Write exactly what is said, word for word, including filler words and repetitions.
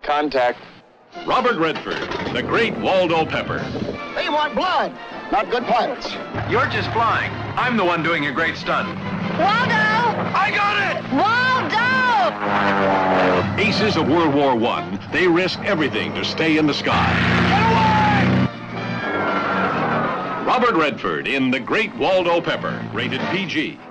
Contact. Robert Redford, the Great Waldo Pepper. They want blood, not good pilots. You're just flying. I'm the one doing a great stunt. Waldo! I got it! Waldo! Aces of World War One, they risk everything to stay in the sky. Get away! Robert Redford in The Great Waldo Pepper, rated P G.